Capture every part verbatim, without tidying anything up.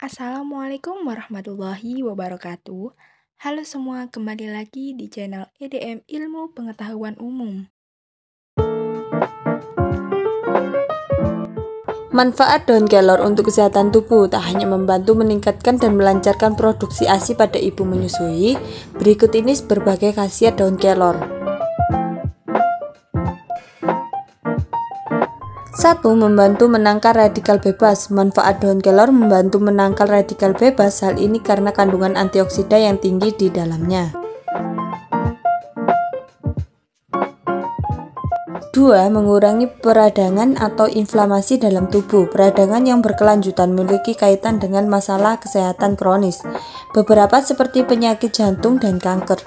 Assalamualaikum warahmatullahi wabarakatuh. Halo semua, kembali lagi di channel E D M Ilmu Pengetahuan Umum. Manfaat daun kelor untuk kesehatan tubuh tak hanya membantu meningkatkan dan melancarkan produksi A S I pada ibu menyusui. Berikut ini berbagai khasiat daun kelor. satu. Membantu menangkal radikal bebas. Manfaat daun kelor membantu menangkal radikal bebas. Hal ini karena kandungan antioksida yang tinggi di dalamnya. dua. Mengurangi peradangan atau inflamasi dalam tubuh. Peradangan yang berkelanjutan memiliki kaitan dengan masalah kesehatan kronis, beberapa seperti penyakit jantung dan kanker.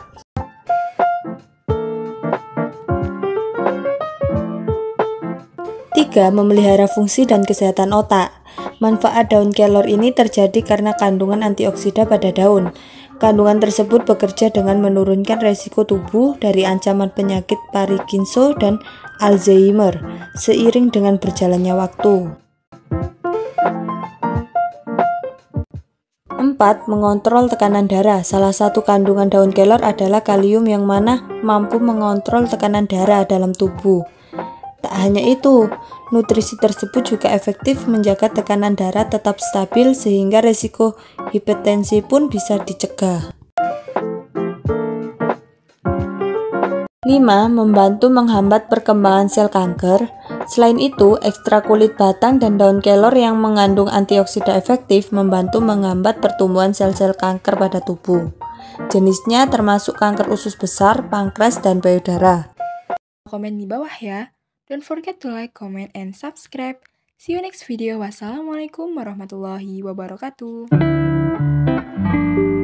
tiga. Memelihara fungsi dan kesehatan otak. Manfaat daun kelor ini terjadi karena kandungan antioksida pada daun. Kandungan tersebut bekerja dengan menurunkan resiko tubuh dari ancaman penyakit Parkinson dan Alzheimer seiring dengan berjalannya waktu. empat. Mengontrol tekanan darah. Salah satu kandungan daun kelor adalah kalium yang mana mampu mengontrol tekanan darah dalam tubuh. Tak hanya itu, nutrisi tersebut juga efektif menjaga tekanan darah tetap stabil sehingga resiko hipertensi pun bisa dicegah. lima. Membantu menghambat perkembangan sel kanker. Selain itu, ekstrak kulit batang dan daun kelor yang mengandung antioksida efektif membantu menghambat pertumbuhan sel-sel kanker pada tubuh. Jenisnya termasuk kanker usus besar, pankreas, dan payudara. Komen di bawah ya. Don't forget to like, comment, and subscribe. See you next video. Wassalamualaikum warahmatullahi wabarakatuh.